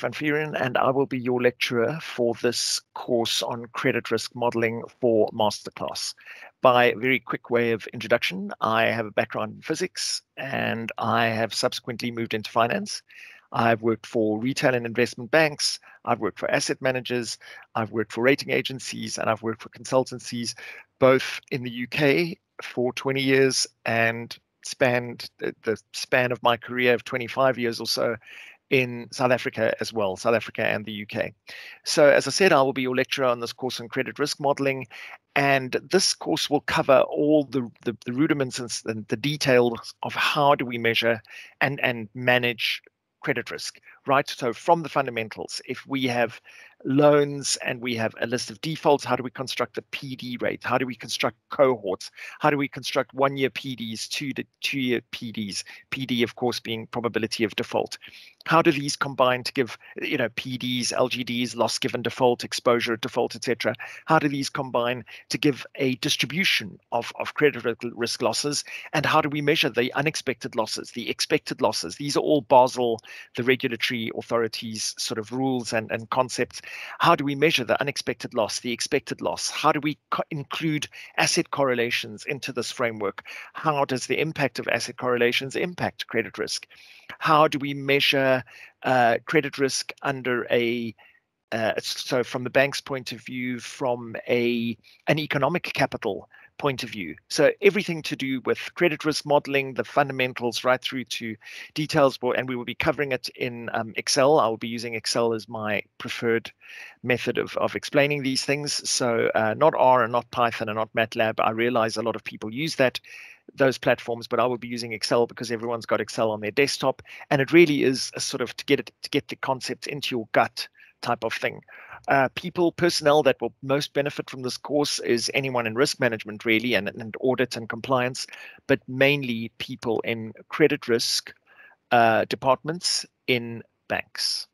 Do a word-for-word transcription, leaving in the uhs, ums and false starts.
van Vuuren, and I will be your lecturer for this course on credit risk modeling for Masterclass. By a very quick way of introduction, I have a background in physics, and I have subsequently moved into finance. I've worked for retail and investment banks, I've worked for asset managers, I've worked for rating agencies, and I've worked for consultancies, both in the U K for twenty years and spanned the, the span of my career of twenty-five years or so in South Africa as well, South Africa and the U K. So as I said, I will be your lecturer on this course on credit risk modeling, and this course will cover all the, the, the rudiments and the details of how do we measure and, and manage credit risk, right? So from the fundamentals, if we have loans and we have a list of defaults, how do we construct the P D rate? How do we construct cohorts? How do we construct one-year P Ds, two to two-year P Ds? P D, of course, being probability of default. How do these combine to give, you know, P Ds, L G Ds, loss given default, exposure default, et cetera? How do these combine to give a distribution of, of credit risk losses? And how do we measure the unexpected losses, the expected losses? These are all Basel, the regulatory authorities' sort of rules and, and concepts. How do we measure the unexpected loss, the expected loss? How do we co- include asset correlations into this framework? How does the impact of asset correlations impact credit risk? How do we measure uh, credit risk under a uh, so from the bank's point of view, from a an economic capital point of view? So everything to do with credit risk modeling, the fundamentals right through to details, and we will be covering it in um, Excel. I will be using Excel as my preferred method of, of explaining these things. So uh, not R and not Python and not MATLAB. I realize a lot of people use that those platforms, but I will be using Excel because everyone's got Excel on their desktop, and it really is a sort of to get it to get the concepts into your gut type of thing. Uh, people, personnel that will most benefit from this course is anyone in risk management, really, and, and audit and compliance, but mainly people in credit risk uh, departments in banks.